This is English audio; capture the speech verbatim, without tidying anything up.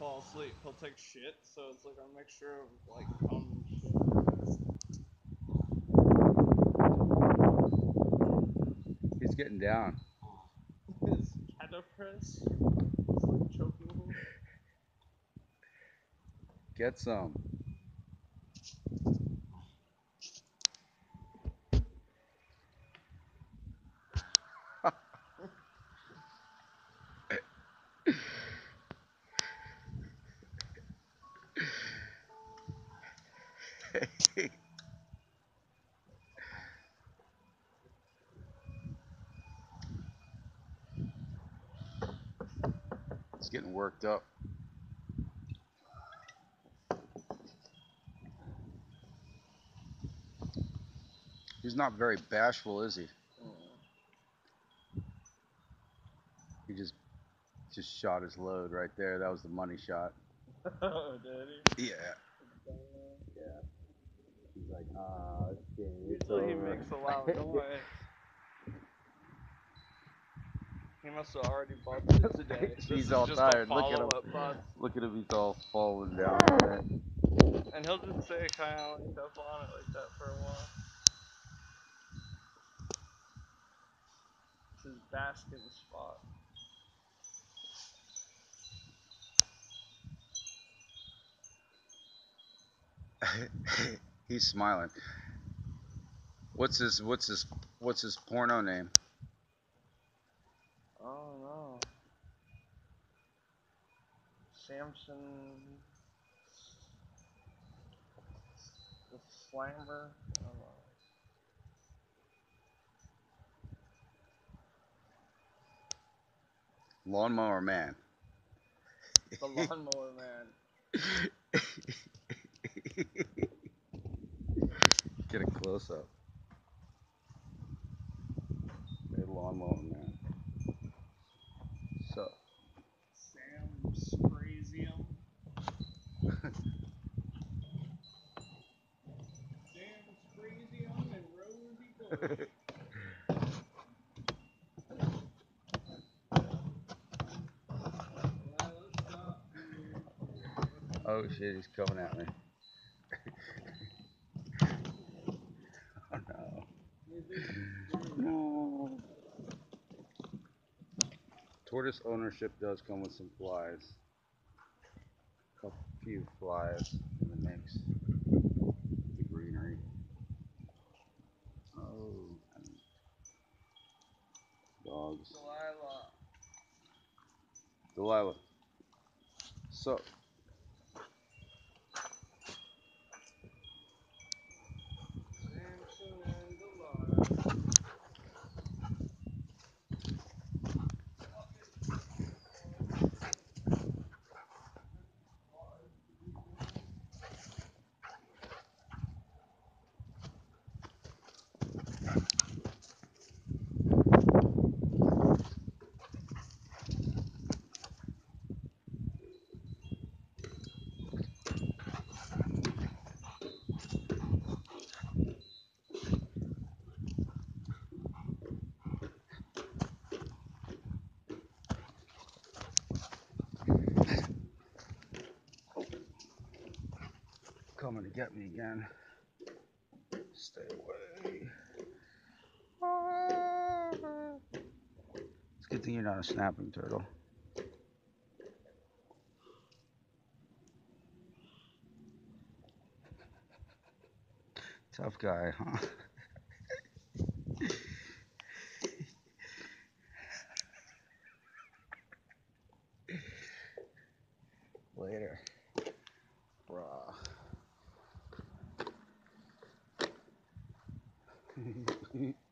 fall asleep. He'll take shit, so it's like a mixture of like cum and shit. He's getting down. His caterpillar is like choking him. Get some. It's getting worked up. He's not very bashful, is he? He just just shot his load right there. That was the money shot. Oh, did he? Yeah. Yeah. He's like, ah, okay, it's Usually he over. makes a loud noise. He must have already busted today. This He's is all just tired. a Look at him. follow-up bust. Look at him. He's all falling down. There. And he'll just say kind of like up on it like that for a while. It's his basking spot. He's smiling. What's his what's his what's his porno name? Oh no. Samson the Slammer. I don't know. Lawnmower Man. The Lawnmower Man. Get a close up. Hey, Lawnmower Man. So. Sam Sprazium. Sam Sprazium and Rosie Bush. Oh shit, he's coming at me. Oh no. No. Tortoise ownership does come with some flies. A few flies in the mix. The greenery. Oh. Dogs. Delilah. Delilah. So. Samson and Delilah. Coming to get me again. Stay away. It's a good thing you're not a snapping turtle. Tough guy, huh? Later. Bruh.